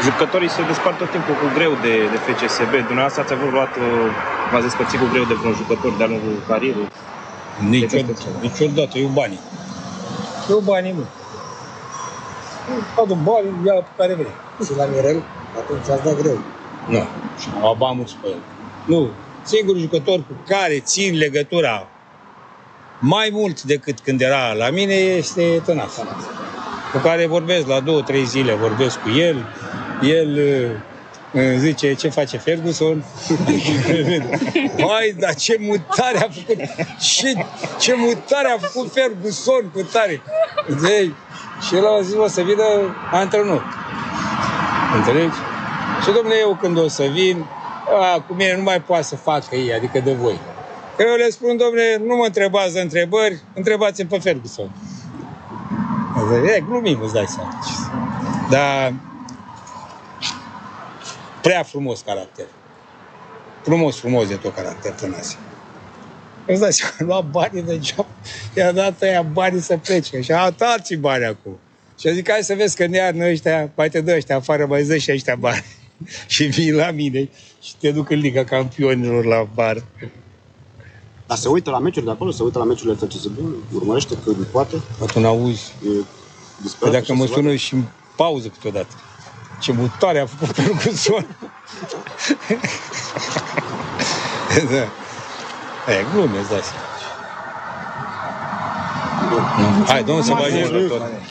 Jucătorii se despart tot timpul cu greu de FCSB. Dumneavoastră ați avut v-ați despărțit cu greu de vreun jucător de-a lungul carierei? Niciodată, eu banii. Eu banii, mă. Adu bani, ia pe care vrei. Și la Mirel, atunci ați dat greu. Nu, și am luat mulți pe el. Nu, singurul jucător cu care țin legătura mai mult decât când era la mine este Tănase. Cu care vorbesc la 2-3 zile, vorbesc cu el. El îmi zice ce face Ferguson. Hai, dar ce mutare a făcut! Ce mutare a făcut Ferguson cu tare! Și el a zis, o să vină antrenor. Înțelegi? Și domnule, eu când o să vin, cu mine nu mai poate să facă ei, adică de voi. Că eu le spun, domnule, nu mă întrebați de întrebări, întrebați-mi pe Ferguson. Glumim, îți dai seama. Dar prea frumos caracter. Frumos de tot caracter, Tănase. Îți dai seama, lua banii degeaba, i-a dat ăia banii să plece. Și a dat alții bani acum. Și eu zic, hai să vezi că în iarnă ăștia, mai te dă ăștia afară, mai dă și ăștia bani. Și vii la mine și te duc în Liga Campionilor la bar. Dar se uită la meciuri de acolo? Se uită la meciurile FCSB? Urmărește când poate? Atunci auzi. Că dacă mă sună și în pauză câteodată. Ce mutare a făcut Ferguson. Da. Glume, îți dai seama. Hai, domnul să vă ajut.